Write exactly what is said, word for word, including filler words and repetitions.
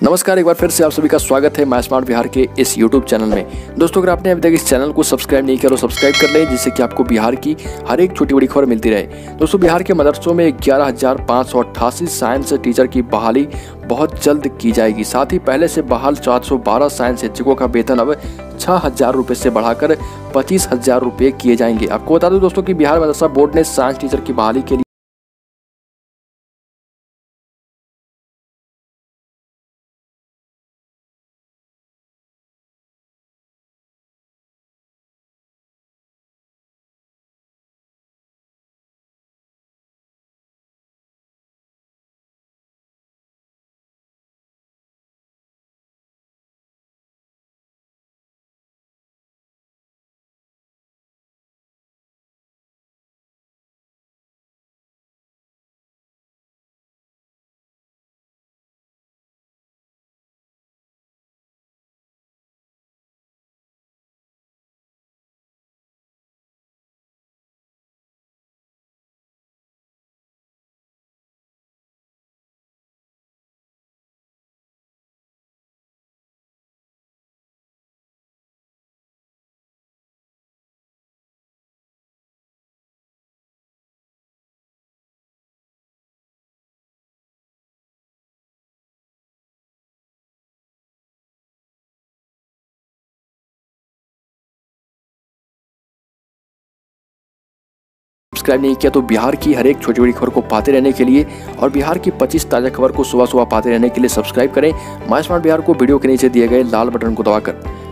नमस्कार, एक बार फिर से आप सभी का स्वागत है माय स्मार्ट बिहार के इस यूट्यूब चैनल में। दोस्तों, अगर आपने अभी तक इस चैनल को सब्सक्राइब नहीं किया तो सब्सक्राइब कर लें, जिससे कि आपको बिहार की हर एक छोटी बड़ी खबर मिलती रहे। दोस्तों, बिहार के मदरसों में ग्यारह हजार पाँच सौ अट्ठासी साइंस टीचर की बहाली बहुत जल्द की जाएगी। साथ ही पहले से बहाल चार सौ बारह साइंस शिक्षकों का वेतन अब छह हजार रुपये से बढ़ाकर पच्चीस हजार रुपये किए जाएंगे। आपको बता दूं दोस्तों कि बिहार मदरसा बोर्ड ने साइंस टीचर की बहाली के लिए सब्सक्राइब नहीं किया तो बिहार की हर एक छोटी बड़ी खबर को पाते रहने के लिए और बिहार की पच्चीस ताज़ा खबर को सुबह सुबह पाते रहने के लिए सब्सक्राइब करें माय स्मार्ट बिहार को वीडियो के नीचे दिए गए लाल बटन को दबाकर।